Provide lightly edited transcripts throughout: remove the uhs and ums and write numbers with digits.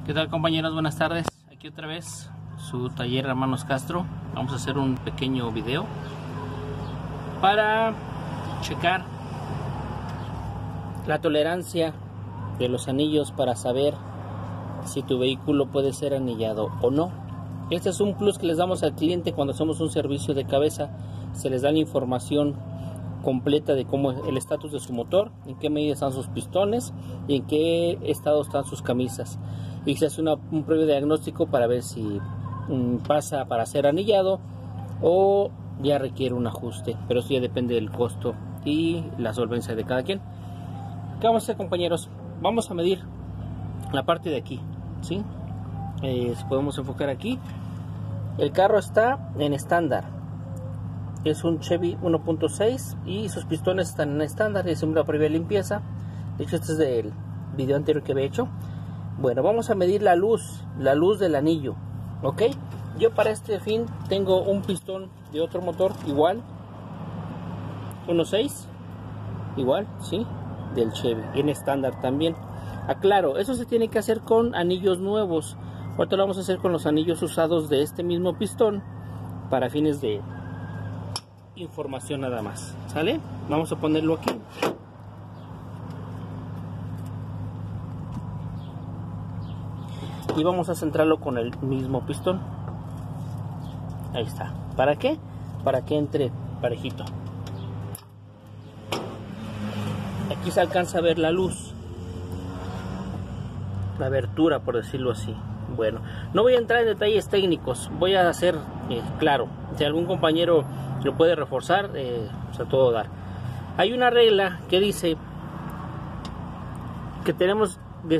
¿Qué tal, compañeros? Buenas tardes. Aquí otra vez su taller Hermanos Castro. Vamos a hacer un pequeño video para checar la tolerancia de los anillos para saber si tu vehículo puede ser anillado o no. Este es un plus que les damos al cliente cuando hacemos un servicio de cabeza. Se les da la información completa de cómo es el estatus de su motor, en qué medida están sus pistones y en qué estado están sus camisas, y se hace un previo diagnóstico para ver si pasa para ser anillado o ya requiere un ajuste, pero eso ya depende del costo y la solvencia de cada quien. ¿Qué vamos a hacer, compañeros? Vamos a medir la parte de aquí, ¿sí? Si podemos enfocar aquí, el carro está en estándar. Es un Chevy 1.6 y sus pistones están en estándar. Es una previa limpieza. De hecho, este es del video anterior que había hecho. Bueno, vamos a medir la luz del anillo, ¿ok? Yo para este fin tengo un pistón de otro motor igual, 1.6, igual, ¿sí? Del Chevy, en estándar también. Aclaro, eso se tiene que hacer con anillos nuevos. Ahorita lo vamos a hacer con los anillos usados de este mismo pistón para fines de información nada más, ¿sale? Vamos a ponerlo aquí. Y vamos a centrarlo con el mismo pistón. Ahí está. ¿Para qué? Para que entre parejito. Aquí se alcanza a ver la luz, la abertura, por decirlo así. Bueno, no voy a entrar en detalles técnicos. Voy a hacer claro. Si algún compañero lo puede reforzar, a todo dar. Hay una regla que dice que tenemos de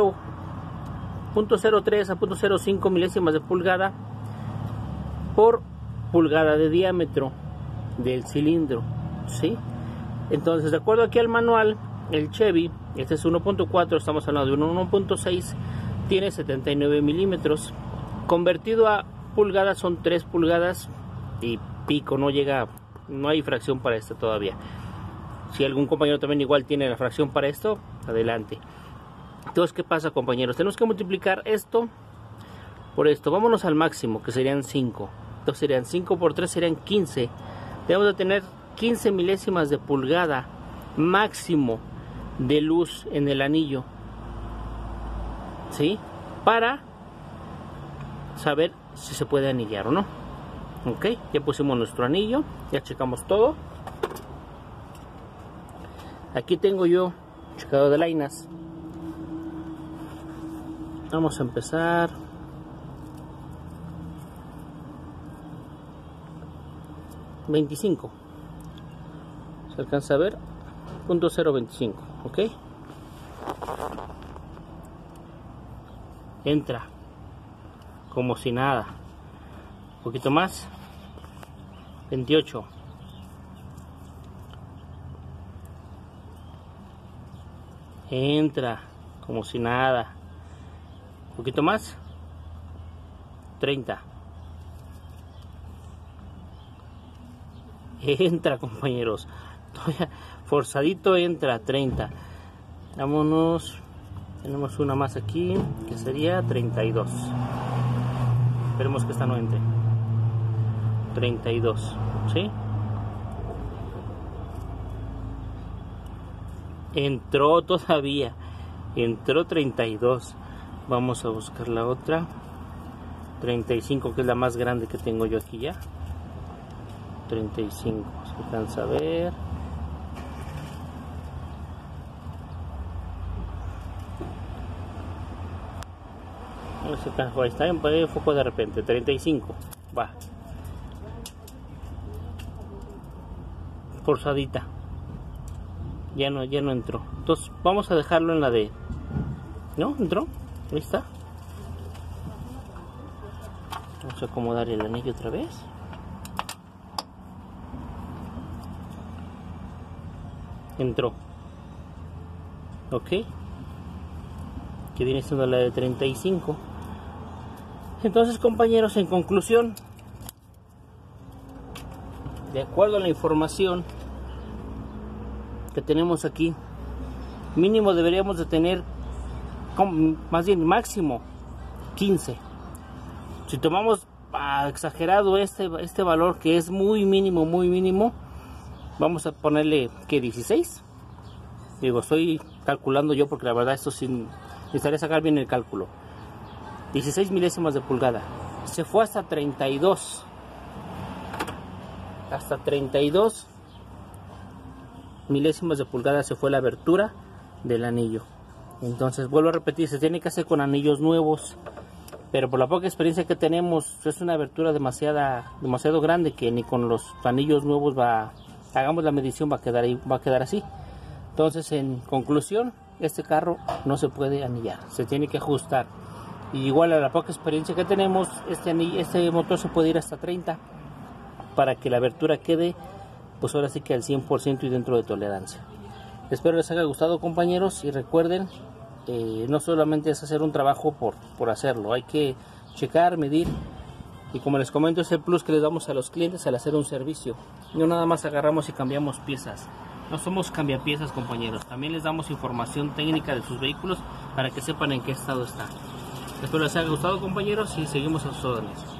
0.03 a 0.05 milésimas de pulgada por pulgada de diámetro del cilindro, ¿sí? Entonces, de acuerdo aquí al manual, el Chevy, este es 1.4, estamos hablando de un 1.6, tiene 79 milímetros. Convertido a pulgadas son 3 pulgadas y pico, no llega, no hay fracción para esto todavía. Si algún compañero también igual tiene la fracción para esto, adelante. Entonces, ¿qué pasa, compañeros? Tenemos que multiplicar esto por esto. Vámonos al máximo, que serían 5. Entonces serían 5 por 3, serían 15. Debemos de tener 15 milésimas de pulgada máximo de luz en el anillo, ¿sí? Para saber si se puede anillar o no. Ok, ya pusimos nuestro anillo, ya checamos todo. Aquí tengo yo checado de lainas. Vamos a empezar. $25. Se alcanza a ver. .025. Ok. Entra como si nada. Un poquito más. 28. Entra como si nada. Un poquito más. 30. Entra, compañeros. Forzadito entra. 30. Vámonos. Tenemos una más aquí, que sería 32. Esperemos que esta no entre. 32, ¿sí? Entró todavía. Entró 32. Vamos a buscar la otra. 35, que es la más grande que tengo yo aquí ya. 35, se alcanza a ver. Ahí está en foco de repente. 35, va. Forzadita. Ya no entró. Entonces vamos a dejarlo en la de... ¿No? ¿Entró? Ahí está. Vamos a acomodar el anillo otra vez. Entró. Ok. Que viene siendo la de 35. Entonces, compañeros, en conclusión, de acuerdo a la información que tenemos aquí, mínimo deberíamos de tener, más bien máximo, 15. Si tomamos exagerado este valor, que es muy mínimo, vamos a ponerle que 16. Digo, estoy calculando yo porque la verdad esto sí necesitaría sacar bien el cálculo. 16 milésimas de pulgada. Se fue hasta 32. Hasta 32 milésimas de pulgada se fue la abertura del anillo. Entonces vuelvo a repetir, se tiene que hacer con anillos nuevos, pero por la poca experiencia que tenemos es una abertura demasiado grande, que ni con los anillos nuevos hagamos la medición, va a quedar así. Entonces, en conclusión, este carro no se puede anillar, se tiene que ajustar. Y igual a la poca experiencia que tenemos, este motor se puede ir hasta 30 para que la abertura quede, pues ahora sí que al 100% y dentro de tolerancia. Espero les haya gustado, compañeros, y recuerden, no solamente es hacer un trabajo por hacerlo, hay que checar, medir, y como les comento, es el plus que les damos a los clientes al hacer un servicio. No nada más agarramos y cambiamos piezas. No somos cambiapiezas, compañeros. También les damos información técnica de sus vehículos para que sepan en qué estado está. Espero les haya gustado, compañeros, y seguimos a sus órdenes.